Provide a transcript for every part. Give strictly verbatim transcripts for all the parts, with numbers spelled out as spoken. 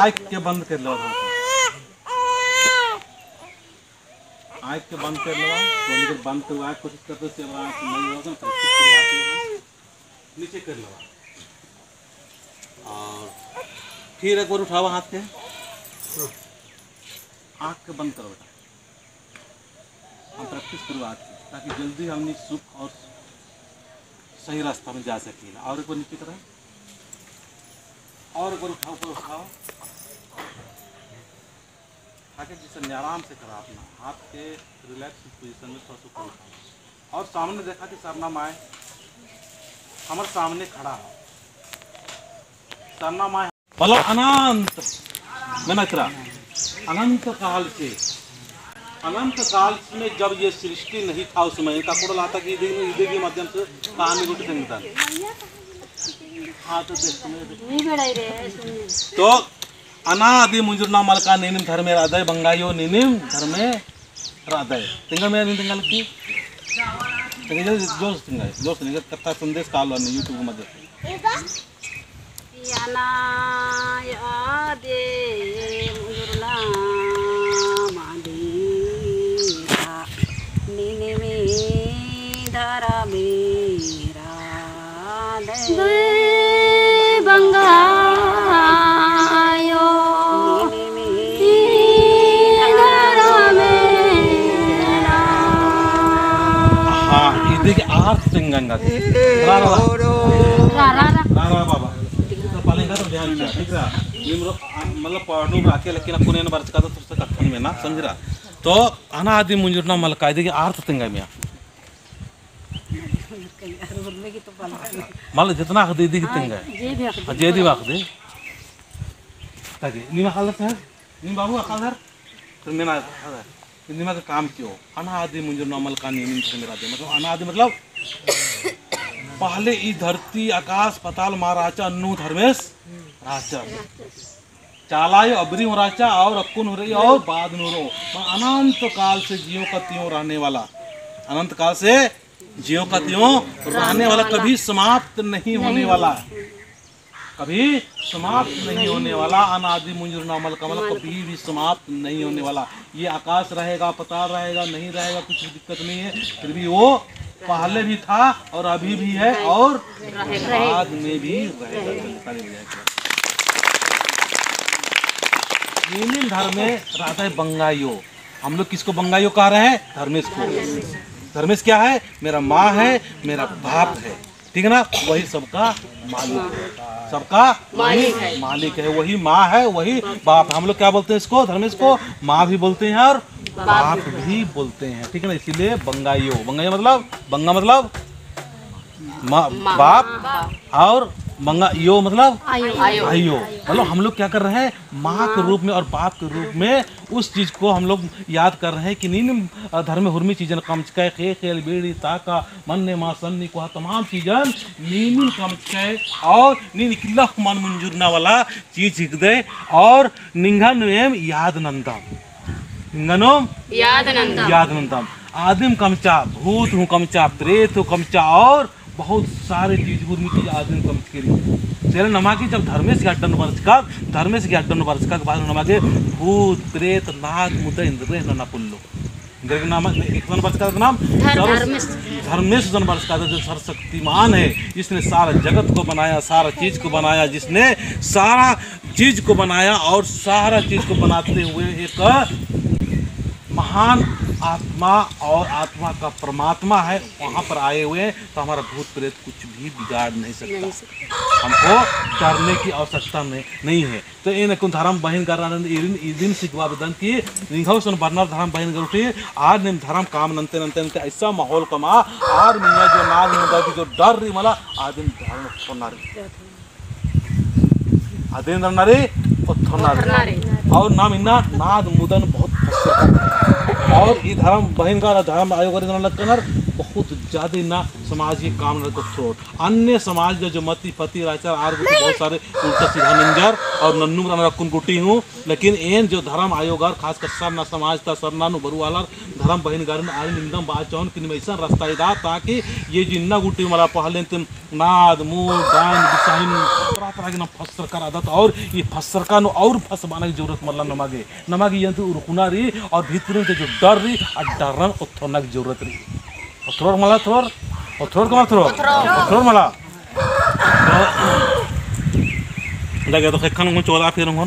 आँख के बंद कर लो, आँख के बंद कर लो। तो बंद करवा कोशिश करते से आँख नहीं होगा तो नीचे कर लो। और फिर एक बार उठाओ हाथ के, आँख के बंद करो बेटा। हम प्रैक्टिस करो आज की, ताकि जल्दी हमने सुख और सही रास्ता में जा सके। और एक बार नीचे करें, और एक बार उठाओ, ऊपर उठाओ, ताकि जिसे आराम से करा अपना हाथ के रिलैक्स पोजीशन में थोड़ा सा ऊपर उठाओ। और सामने देखा कि सरनाम आए हमारे सामने खड़ा हो, सरनाम आए बोलो अनंत में नकरा। अनंत काल से, अनंत काल में जब ये सृष्टि नहीं था उस समय का कोड लाता कि ईदे के माध्यम से कहानी गुट संगीता। हाँ तो तो अनादि मुंजुरना मलका निनिम धर्मे हृदय बंगायो निनिम धर्मे हृदय तिंगल में नहीं तिंगल की तिंगल जो तिंगल जो तिंगल कथा संदेश कालो ने यूट्यूब में देखो याना यादे मुंजुरना मादीरा निनिमे धर्मे हृदय बंगा गंगा रा रा रा रा रा बाबा तो पालेगा तो ध्यान से ठीक है। मतलब पढ़नो राखे लेकिन अपन ने बरस का तो पुस्तक कथन में ना समझ रहा। तो अनादि मुंजुरना मलका देखिए अर्थ तिंगा में मतलब जितना दे दी तिंगा जे दी वाक दे ताकि नीमा खालर सर नीम बाबू खालर तो मेरा नीमा का काम क्यों अनादि मुंजुरना मलका नीम से मेरा दे मतलब अनादि मतलब पहले ई धरती आकाश पताल महाराजा अन्नू धर्मेश राजा चालाय अबरी राजा और अक्कुन हो रही और बाद नूरो अनंत काल से जियो का त्यों रहने वाला, अनंत काल से जियो का त्यों रहने वाला, कभी समाप्त नहीं होने वाला, कभी समाप्त नहीं होने वाला। अनादि मुंजुरना मल कमल कभी भी समाप्त नहीं होने वाला। ये आकाश रहेगा पताल रहेगा नहीं रहेगा कुछ दिक्कत नहीं है, फिर भी वो पहले भी था और अभी भी है और बाद में भी रहेगा। निनिम धर्मे राधा बंगायो, हम लोग किसको बंगायो कह रहे हैं? धर्मेश को। धर्मेश क्या है? मेरा माँ है, मेरा बाप है, ठीक है ना। वही सबका मालिक है, सबका मालिक है, मालिक है, वही माँ है वही बाप। हम लोग क्या बोलते हैं इसको? धर्मेश को माँ भी बोलते हैं और बाप भी बोलते हैं, ठीक है ना। इसीलिए बंगाइयो, बंगाइयो मतलब बंगा मतलब बाप और बंगा यो मतलब आयो। मतलब हम लोग क्या कर रहे हैं? माँ के रूप में और बाप के रूप में उस चीज को हम लोग याद कर रहे हैं कि नीन धर्म हुर्मी चीजन कमचकै खे खेल बेड़ी ताका मन ने माँ सन्नी को तमाम चीजन नीन कमचकै और नीन किल्ला मन मंजूरना वाला चीज हिक दे और निंगन एम याद नंदम निंगनोम याद नंदम याद नंदम आदिम कमचा भूत हूँ कमचा प्रेत हूँ कमचा और बहुत सारे चीज हुर्मी चीज आदिम कमच के चले नमा की जब धर्मेश के अड्डन वर्ष का धर्मेश के अड्डन वर्ष का बाद नमा के भूत प्रेत नाग मुद इंद्र न पुल्लो इंद्र नाम एक वर्ष का नाम धर्मेश धर्मेश जन वर्ष का जो सर्वशक्तिमान है, जिसने सारा जगत को बनाया, सारा चीज को बनाया, जिसने सारा चीज को बनाया और सारा चीज को बनाते हुए एक महान आत्मा और आत्मा का परमात्मा है, वहाँ पर आए हुए हैं। तो हमारा भूत प्रेत कुछ भी बिगाड़ नहीं सकता, हमको डरने की आवश्यकता नहीं है। तो इन कुन धर्म बहन कर दिन सिखवा बदन की निघाउसन बर्नर धर्म बहन कर उठी आज निम धर्म काम नंते नंते नंते ऐसा माहौल कमा आर मिया जो नाग मुदा की जो डर रही मला आदिम धर्म थोनारी आदिम धर्मनारी थोनारी और नाम इन्ना नाद मुदन बहुत और ये धर्म बहन का धर्म आयोग लगकर बहुत ज्यादा ना समाज के काम को स्रोत अन्य समाज जो मती पति राचार आर बहुत सारे उल्टा सीधा नंजर और नन्नू रकुन गुटी हूँ, लेकिन एन जो धर्म आयोग खास कर सरना समाज था सरना बरु वाला धर्म बहन गार आज निंदम बात चौन कि ऐसा रास्ता इदा ताकि ये जिन्ना गुटी मला पहले नाद मुँह दान तरह तरह के ना फसर कर आदत और ये फसर का नो और फसवाने की जरूरत मतलब नमागे नमागे ये तो रुकना रही और भीतर से जो डर रही और डरन उथरना की जरूरत रही उथरोर मला थोर उथरोर कमार थोर उथरोर मला लगे तो खन को चौदह फिर हूँ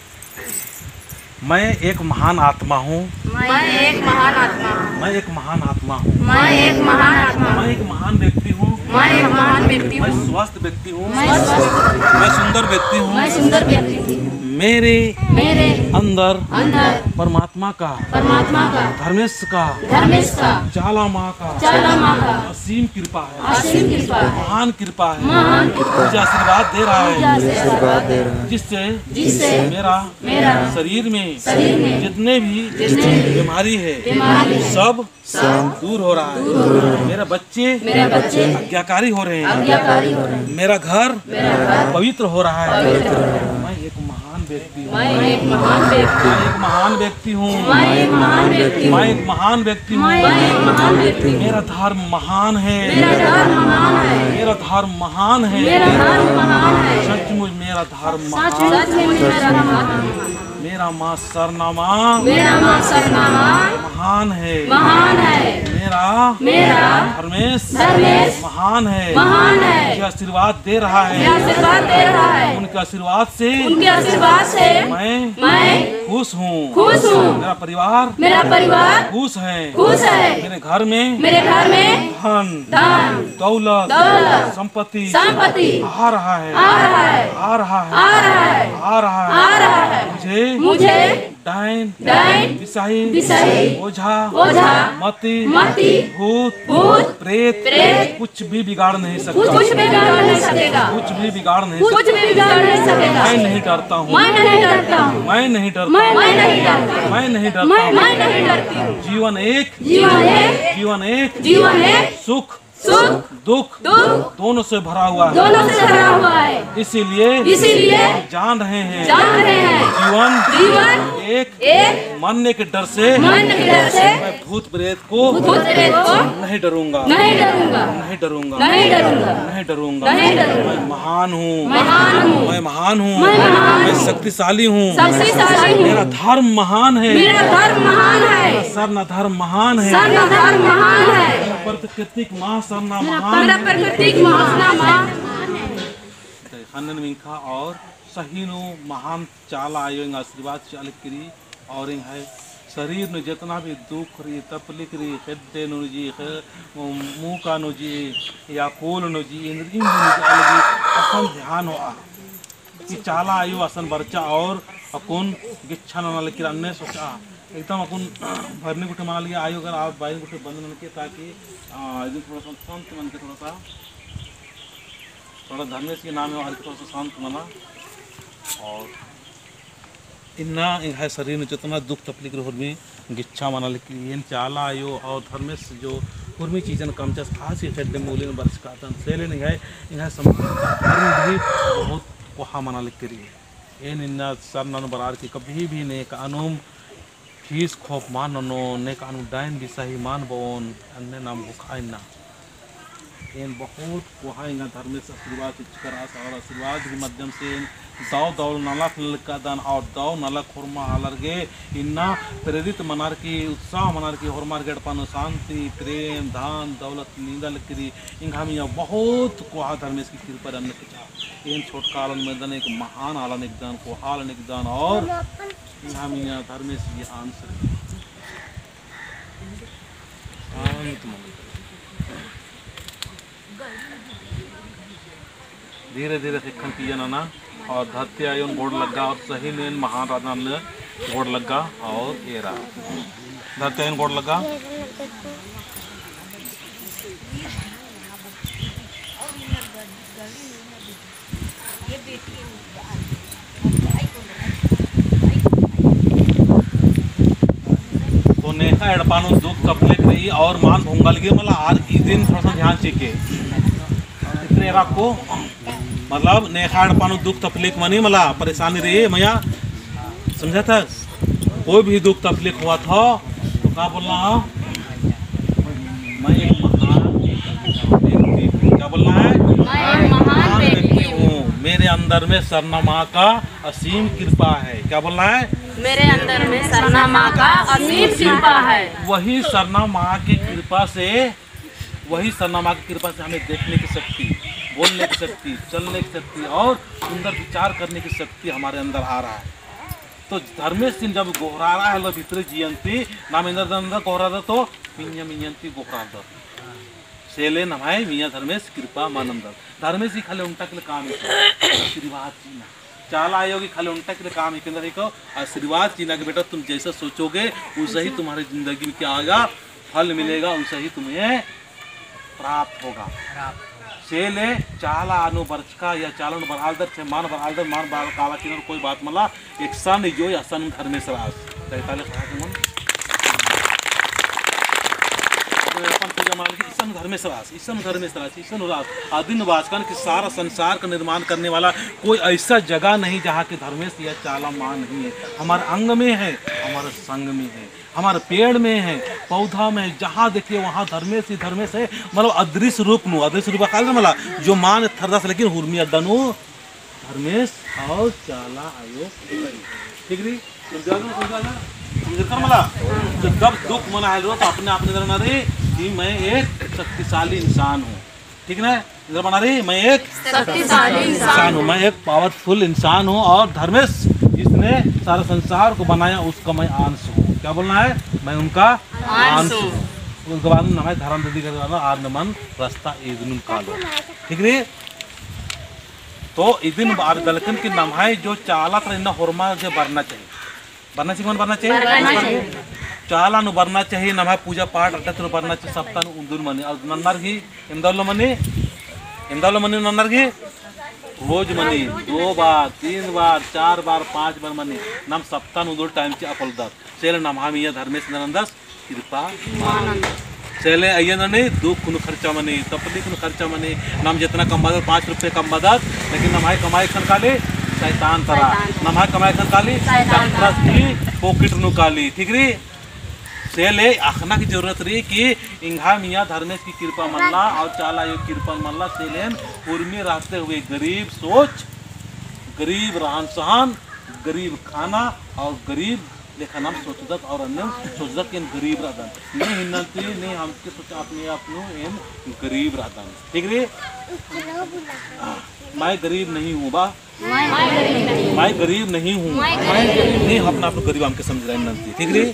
मैं एक महान आत्मा हूँ मैं एक महान आत्मा हूँ मैं एक महान आत्मा हूँ मैं एक महान आत्मा मैं एक महान व्यक्ति हूँ मैं एक महान व्यक्ति मैं हूँ स्वस्थ व्यक्ति हूँ मैं स्वस्थ मैं सुंदर व्यक्ति हूँ मैं सुंदर व्यक्ति हूँ मेरे मेरे अंदर अंदर परमात्मा का परमात्मा का धर्मेश का धर्मेश का चाला माँ का चाला माँ का असीम कृपा है असीम कृपा है महान कृपा है महान कृपा मुझे आशीर्वाद दे रहा है आशीर्वाद दे रहा है जिससे जिससे मेरा मेरा शरीर में शरीर में जितने भी जितने भी बीमारी है बीमारी है सब सब दूर हो रहा है मेरे बच्चे मेरे बच्चे आज्ञाकारी हो रहे हैं आज्ञाकारी हो रहे हैं मेरा घर मेरा घर पवित्र हो रहा है पवित्र हो रहा है मैं एक महान व्यक्ति हूँ मैं एक महान व्यक्ति मैं एक महान व्यक्ति हूँ मैं एक महान व्यक्ति हूँ मैं एक महान व्यक्ति हूँ मैं एक महान व्यक्ति हूँ मेरा धर्म महान है मेरा धर्म महान है मेरा धर्म महान है मेरा धर्म महान है सचमुच मेरा धर्म महान सच में मेरा धर्म महान है मेरा माँ सरनामा मेरा माँ सरनामा महान है महान है मेरा मेरा धर्मेश धर्मेश महान है महान है मुझे आशीर्वाद दे रहा मेरा है आशीर्वाद दे रहा है उनके आशीर्वाद से उनके आशीर्वाद से मैं मैं खुश हूँ खुश हूँ मेरा परिवार मेरा परिवार खुश है खुश है मेरे घर में मेरे घर में धन धन दौलत दौलत संपत्ति संपत्ति आ रहा है आ रहा है आ रहा है आ रहा है आ रहा आ है रहा है मुझे मुझे डाइन डाइन विषाही विषाही ओझा ओझा मति मति भूत भूत प्रेत प्रेत कुछ भी बिगाड़ नहीं कुछ सकता कुछ भी बिगाड़ नहीं सकेगा कुछ भी बिगाड़ नहीं कुछ सकता भी बिगाड़ नहीं सकेगा मैं नहीं डरता हूँ मैं नहीं डरता हूँ मैं नहीं डरता मैं मैं नहीं डरता मैं नहीं डरता मैं हूँ मैं नहीं डरती हूँ जीवन एक जीवन है जीवन एक जीवन है सुख सुख दुख दुख दोनों से भरा हुआ है दोनों से भरा हुआ है इसीलिए इसीलिए जान रहे हैं जान रहे हैं जीवन जीवन एक एक मरने के डर से मन के डर से मैं भूत प्रेत को भूत प्रेत को नहीं डरूंगा नहीं डरूंगा नहीं डरूंगा नहीं डरूंगा नहीं डरूंगा नहीं डरूंगा मैं महान हूँ महान हूँ मैं महान हूँ मैं महान मैं हूँ। शक्तिशाली हूँ शक्तिशाली हूँ मेरा धर्म महान है मेरा धर्म महान है सरना धर्म महान है सर्व धर्म महान है प्राकृतिक माँ सरना महान मेरा प्राकृतिक महात्मा हनन मिंखा और सहीनो महान चाला आयो आशीर्वाद चाल करी और है शरीर में जितना भी दुख रही तपलिक रही खड्डे नो जी मुंह का नो जी या कोल नो जी इंद्रिय अलगी असन ध्यान हो कि चाला आयु असन बर्चा और अकुन गिच्छा न लकी अन्य सोचा एकदम अकुन भरने गुटे मान लिया आयु अगर आप बाहर गुटे बंद न किए ताकि एकदम थोड़ा सा शांत मन के थोड़ा सा थोड़ा धर्मेश के नाम है और थोड़ा सा शांत मना और इन्ना है शरीर में जितना दुख तकलीफ में गिच्छा मना लेकिन चाला आयो और धर्मेश जो कुर्मी चीज़न कम चस खास ही खेड मूल्य में बरस का तन सेले नहीं है इन्हें धर्म भी बहुत कोहा मना लिख करी ये निन्ना सर नन बरार की कभी भी ने कानून फीस खोप मान नो ने कानून डाइन भी सही मान बोन अन्य नाम भुखाई ना इन बहुत कोहाइंगा धर्मेश आशीर्वाद करास और आशीर्वाद के माध्यम से दाव दाव नलक का दान और दाव नलक हुरमा अलर्गे इन्ना प्रेरित मनार की उत्साह मनार की हुरमार गेट पानो शांति प्रेम धान दौलत नींदल करी इंघा मिया बहुत कोहा धर्मेश की कृपा अन्य किचा इन छोट कालन में दन एक महान आलन एक दान को हालन एक दान और इंघा मिया धर्मेश जी आंसर धीरे धीरे सिखन पियन ना और धरती आयोन गोड़ लगा और सही ने महान राजा ने गोड़ लगा और ये रहा धरती आयोन गोड़ लगा तो नेहा एडपानो दुख तपलेक रही और मान भूंगा लगे मतलब आज इस दिन थोड़ा सा ध्यान चीके इतने रखो मतलब नेखाड़ पानो दुख तकलीफ मनी मला परेशानी रही मया समझा था कोई भी दुख तकलीफ हुआ था तो क्या बोलना है मैं एक महान व्यक्ति क्या बोलना है मैं एक महान व्यक्ति हूँ मेरे अंदर में सरना माँ का असीम कृपा है। क्या बोलना है? मेरे अंदर में सरना माँ का असीम कृपा है। वही सरना माँ की कृपा से वही सरना माँ की कृपा से हमें देखने की शक्ति, बोलने की शक्ति, चलने की शक्ति और सुंदर विचार करने की शक्ति हमारे अंदर आ रहा है। तो धर्मेश सिंह जब गोहरा रहा है भितर जियंती नाम इंद्र अंदर गोहरा तो मिया मियंती गोहरा सेले नमाय मिया धर्मेश कृपा मानंदर। धर्मेश ही खाली उनटा के लिए काम है आशीर्वाद चीना चाला आयोगी खाली उनटा के लिए काम है कि को आशीर्वाद चीना के बेटा तुम जैसा सोचोगे वैसा ही तुम्हारी जिंदगी में क्या आएगा, फल मिलेगा, वैसा ही तुम्हें प्राप्त होगा। सेले चाला अनु बरचका या चालन बरालदर छे मान बरालदर मान बाल काला की कोई बात मला एक सन जो असन धर्मेश राज तैतालीस मन अपन पूजा मान की ईसन धर्मेश राज ईसन धर्मेश राज ईसन राज आदिन वाचकन कि सारा संसार का निर्माण करने वाला कोई ऐसा जगह नहीं जहाँ के धर्मेश या चाला मान नहीं है। हमारे अंग में है, हमारे संग में है, हमारे पेड़ में है, पौधा में है, जहाँ देखिए वहाँ धर्मेश ही धर्मेश है। मतलब अदृश्य रूप नु अदृश्य रूप का मला जो मान थरदास लेकिन हुर्मी अड्डनु धर्मेश और चाला आयो ठीक री समझा दो समझा ना समझकर मला तो जब दुख मना है तो अपने आप निधर बना रही कि मैं एक शक्तिशाली इंसान हूँ, ठीक ना इधर बना रही मैं एक शक्तिशाली इंसान हूँ, मैं एक पावरफुल इंसान हूँ और धर्मेश जिसने सारा संसार को बनाया उसका मैं अंश हूँ। क्या बोलना है? मैं उनका अंश हूँ। उसके बाद नमाय धर्म दीदी कर आर्नमन रास्ता ईदन कालो ठीक रे। तो ईदिन बार दलकन की नमाय जो चाला तर इन होरमा से बढ़ना चाहिए बढ़ना चाहिए कौन बढ़ना चाहिए चाला नु बढ़ना चाहिए नमाय पूजा पाठ अड्डा तो बढ़ना चाहिए सप्ताह नु उंदुर मनी और नन्नर घी इंदौल मनी इंदौल मनी नन्नर घी रोज मनी दो बार तीन बार चार बार पांच बार मनी नम सप्ताह नु दो टाइम ची अपलदार सेले नमहा मिया धर्मेश नंदस कृपा सेले अय्यन नहीं दुख कुन खर्चा मनी तपली कुन खर्चा मनी नम जितना कमादा पाँच रुपये कमादा लेकिन नमाय कमाई खन काली शैतान तरा नमाय कमाई खन काली शैतान की पॉकेट नु काली ठीक री। सेले आखना की जरूरत रही कि इंघा मियाँ धर्मेश की कृपा मल्ला और चाला यो कृपा मल्ला सेलेन उर्मी रहते हुए गरीब सोच, गरीब रहन सहन, गरीब खाना और गरीब लेखा नाम सोचदक और अन्य सोचदक इन गरीब रहदन नहीं हिन्नती नहीं हमके सोच अपने अपनो इन गरीब रहदन ठीक रे। मैं गरीब नहीं हूँ बा मैं गरीब नहीं हूँ नहीं अपना आप गरीब हमके समझ रहे नंती ठीक रे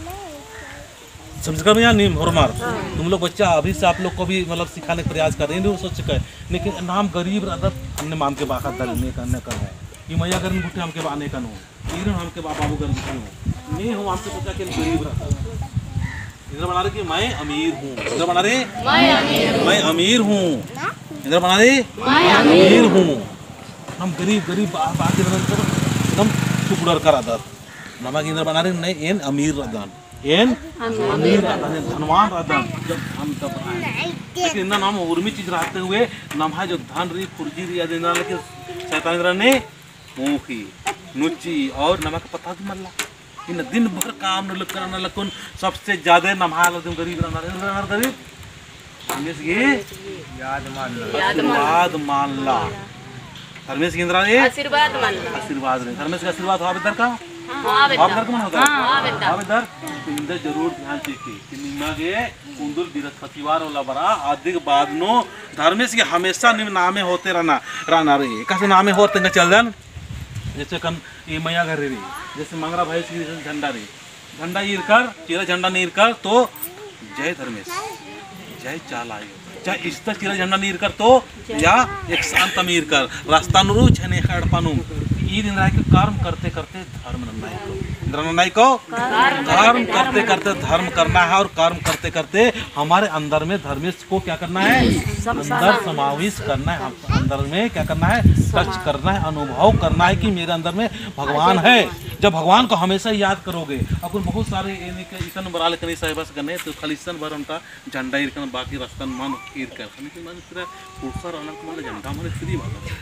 समझ कर यहाँ नहीं होरमार तुम लोग बच्चा अभी से आप लोग को भी मतलब सिखाने का प्रयास कर रहे हैं सोच चुका है लेकिन नाम गरीब आदत हमने माम के बाखा दलने करने कर है ये मैया गर्म गुट्टे हमके बाने का नो तीन हमके बाबू गर्म गुट्टे हूँ नहीं हूँ आपसे सोचा कि गरीब रहता इधर बना रहे कि मैं अमीर हूँ इधर बना रहे मैं अमीर हूँ इधर बना रहे मैं अमीर हूँ हम गरीब गरीब बात एकदम टुकड़र कर आदत नमक इधर बना रहे नहीं एन अमीर रदन एन अमीर रदन धनवान रदन जब हम तब लेकिन इतना नाम उर्मी चीज रहते हुए नमहा जो धन रही फुर्जी रही अदिन लेकिन शैतान इधर ने मुखी नुची और नमक पता भी मल्ला इन दिन भर काम न करना लकुन सबसे ज्यादा नमहा तुम गरीब रहना गरीब धर्मेश ये याद मान याद मान ला धर्मेश केंद्र ये आशीर्वाद मान ला आशीर्वाद रहे धर्मेश का आशीर्वाद हो इधर का हाँ इधर कौन होता है हाँ इधर इंदर जरूर ध्यान चाहिए कि निम्मा के कुंदुल बृहस्पतिवार वाला बरा अधिक बाद नो धर्मेश के हमेशा निम्न नामे होते रहना रहना रही कैसे नामे होते हैं चल जान जैसे कन ये मैया घर रही जैसे मंगरा भाई की झंडा रही झंडा ईर कर चीरा झंडा नीर कर तो जय धर्मेश जय चालायो चाहे इस तक चीरा झंडा नीर कर तो या एक शांत अमीर कर रास्ता नुरू छने खड़ पानु ई दिन रह के कर्म करते करते धर्म नन्नाई को नन्नाई को कर्म करते करते धर्म करना है और कर्म करते करते हमारे अंदर में धर्मेश को क्या करना है अंदर समावेश करना है अंदर में क्या करना है टच करना है अनुभव करना है कि मेरे अंदर में भगवान है। जब भगवान को हमेशा याद करोगे अपन बहुत सारे इतन बराल करी साहिबा से करने तो खाली सन भर उनका झंडा इरकन बाकी रास्ता मन ईर कर खाली मन पूरा पुरसा रहना को मन झंडा मन फ्री भागा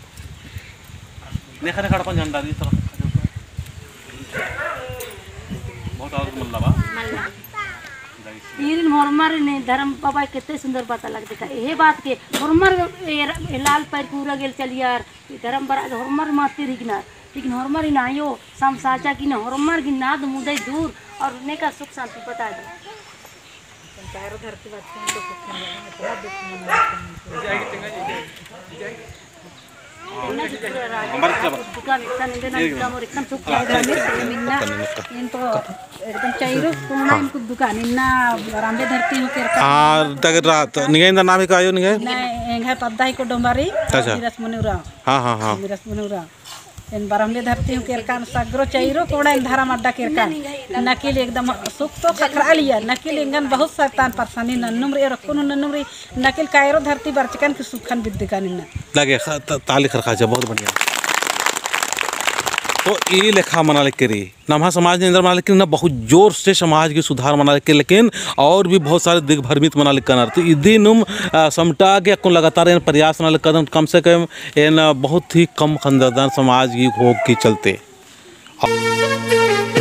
ने खरे खड़पन झंडा दी तरफ बहुत और मल्ला बा ईरिन मोरमर ने धर्म बाबा कितने सुंदर पता लगते का ये बात के मोरमर लाल पैर पूरा गेल चल यार धर्म बराज हरमर माते रिगना लेकिन हरमर ना यो सम साचा की ना हरमर की नाद मुदई दूर और ने का सुख शांति बता दो चारों धरती बच्चों को सुख मिलेगा इतना दुख दुकान इन्ना रामबे धरती हूँ हाँ तक रात निगे इंदा नाम का आयो निगे नहीं है पद्दा ही को डोंबारी अच्छा मिरस मुनुरा हाँ हाँ हाँ मिरस मुनुरा इन बारंबे धरती हूँ केरकान सगरो चैरो कोड़ा इन धारा मड्डा केरकान नकील एकदम सुख तो खखरा लिया नकील इंगन बहुत सरतान परेशानी नन्नुमरे रखुन नन्नुमरे नकील कायरो धरती बरचकन की सुखन विद्यकान इन लगे ताली खरखाजा बहुत बढ़िया तो ये लेखा मना लेके रही नम्हा समाज ने अंदर मना लेकिन ना बहुत जोर से समाज की सुधार मना लेके लेकिन और भी बहुत सारे दिग्भ्रमित मना लेकर तो इदी नुम समटा के अकुन लगातार इन प्रयास मना कदम कम से कम इन बहुत ही कम खंदादान समाज की भोग की चलते